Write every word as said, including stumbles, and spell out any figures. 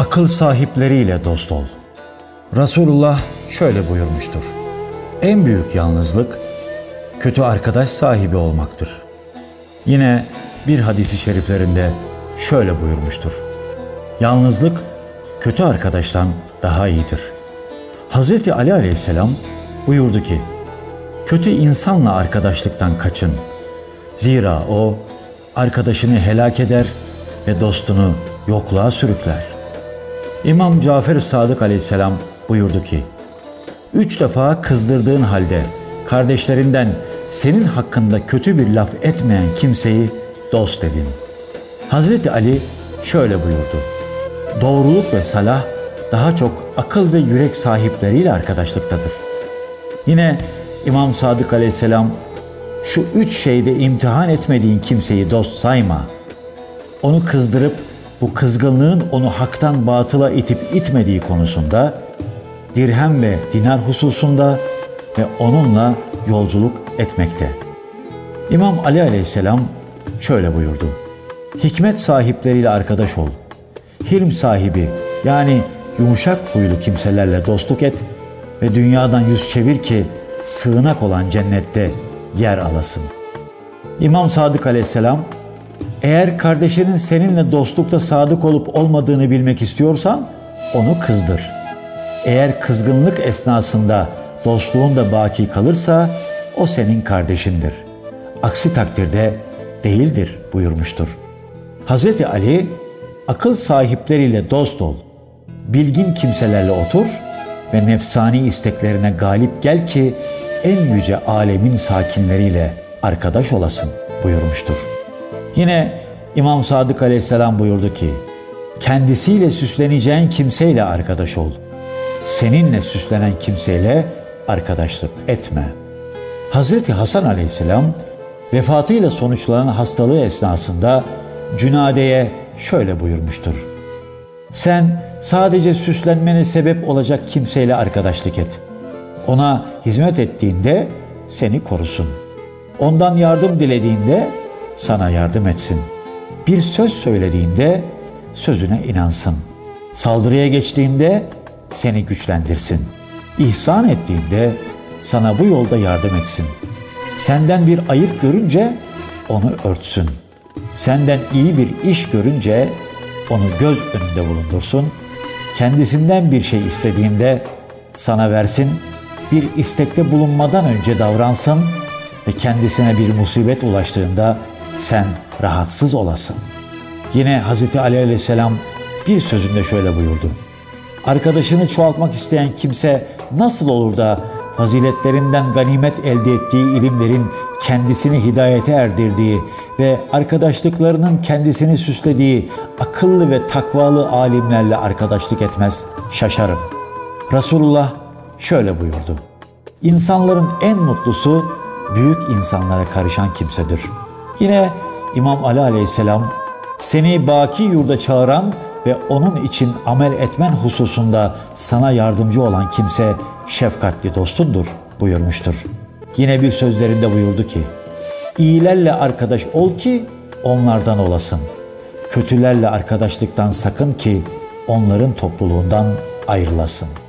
Akıl sahipleriyle dost ol. Resulullah şöyle buyurmuştur. En büyük yalnızlık, kötü arkadaş sahibi olmaktır. Yine bir hadisi şeriflerinde şöyle buyurmuştur. Yalnızlık, kötü arkadaştan daha iyidir. Hazreti Ali Aleyhisselam buyurdu ki, kötü insanla arkadaşlıktan kaçın. Zira o, arkadaşını helak eder ve dostunu yokluğa sürükler. İmam Cafer-i Sadık Aleyhisselam buyurdu ki, üç defa kızdırdığın halde kardeşlerinden senin hakkında kötü bir laf etmeyen kimseyi dost edin. Hazreti Ali şöyle buyurdu. Doğruluk ve salah daha çok akıl ve yürek sahipleriyle arkadaşlıktadır. Yine İmam Sadık Aleyhisselam, şu üç şeyde imtihan etmediğin kimseyi dost sayma. Onu kızdırıp bu kızgınlığın onu haktan batıla itip itmediği konusunda, dirhem ve dinar hususunda ve onunla yolculuk etmekte. İmam Ali Aleyhisselam şöyle buyurdu. Hikmet sahipleriyle arkadaş ol. Hilm sahibi yani yumuşak huylu kimselerle dostluk et ve dünyadan yüz çevir ki sığınak olan cennette yer alasın. İmam Sadık Aleyhisselam, eğer kardeşinin seninle dostlukta sadık olup olmadığını bilmek istiyorsan onu kızdır. Eğer kızgınlık esnasında dostluğun da baki kalırsa o senin kardeşindir. Aksi takdirde değildir buyurmuştur. Hazreti Ali, akıl sahipleriyle dost ol, bilgin kimselerle otur ve nefsani isteklerine galip gel ki en yüce alemin sakinleriyle arkadaş olasın buyurmuştur. Yine İmam Sadık Aleyhisselam buyurdu ki, kendisiyle süsleneceğin kimseyle arkadaş ol. Seninle süslenen kimseyle arkadaşlık etme. Hazreti Hasan Aleyhisselam vefatıyla sonuçlanan hastalığı esnasında Cünade'ye şöyle buyurmuştur. Sen sadece süslenmene sebep olacak kimseyle arkadaşlık et. Ona hizmet ettiğinde seni korusun. Ondan yardım dilediğinde sana yardım etsin. Bir söz söylediğinde sözüne inansın. Saldırıya geçtiğinde seni güçlendirsin. İhsan ettiğinde sana bu yolda yardım etsin. Senden bir ayıp görünce onu örtsün. Senden iyi bir iş görünce onu göz önünde bulundursun. Kendisinden bir şey istediğinde sana versin. Bir istekte bulunmadan önce davransın ve kendisine bir musibet ulaştığında sen rahatsız olasın. Yine Hazreti Ali Aleyhisselam bir sözünde şöyle buyurdu. Arkadaşını çoğaltmak isteyen kimse nasıl olur da faziletlerinden ganimet elde ettiği ilimlerin kendisini hidayete erdirdiği ve arkadaşlıklarının kendisini süslediği akıllı ve takvalı alimlerle arkadaşlık etmez, şaşarım. Resulullah şöyle buyurdu. İnsanların en mutlusu büyük insanlara karışan kimsedir. Yine İmam Ali Aleyhisselam, seni baki yurda çağıran ve onun için amel etmen hususunda sana yardımcı olan kimse şefkatli dostundur buyurmuştur. Yine bir sözlerinde buyurdu ki, İyilerle arkadaş ol ki onlardan olasın. Kötülerle arkadaşlıktan sakın ki onların topluluğundan ayrılasın.